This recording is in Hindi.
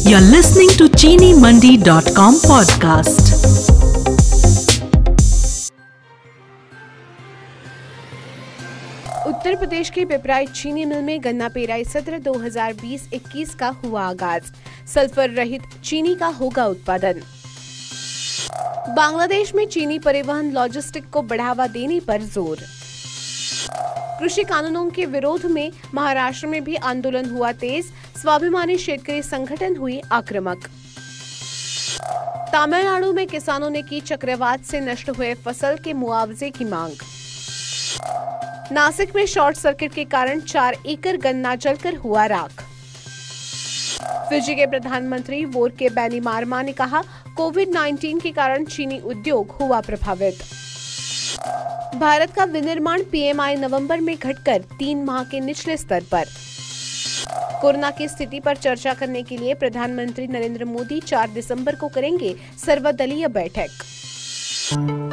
You're listening to ChiniMandi.com podcast. Uttar Pradesh के पिपराइच चीनी मिल में गन्ना पेराई सत्र 2020-21 का हुआ आगाज। सल्फर रहित चीनी का होगा उत्पादन। बांग्लादेश में चीनी परिवहन लॉजिस्टिक को बढ़ावा देने पर जोर। कृषि कानूनों के विरोध में महाराष्ट्र में भी आंदोलन हुआ तेज। स्वाभिमानी शेतकरी संगठन हुई आक्रामक। तमिलनाडु में किसानों ने की चक्रवात से नष्ट हुए फसल के मुआवजे की मांग। नासिक में शॉर्ट सर्किट के कारण 4 एकड़ गन्ना जलकर हुआ राख। फिजी के प्रधानमंत्री वोरके बैनीमारमा ने कहा, कोविड-19 के कारण चीनी उद्योग हुआ प्रभावित। भारत का विनिर्माण पीएमआई नवंबर में घटकर 3 माह के निचले स्तर पर। कोरोना की स्थिति पर चर्चा करने के लिए प्रधानमंत्री नरेंद्र मोदी 4 दिसंबर को करेंगे सर्वदलीय बैठक।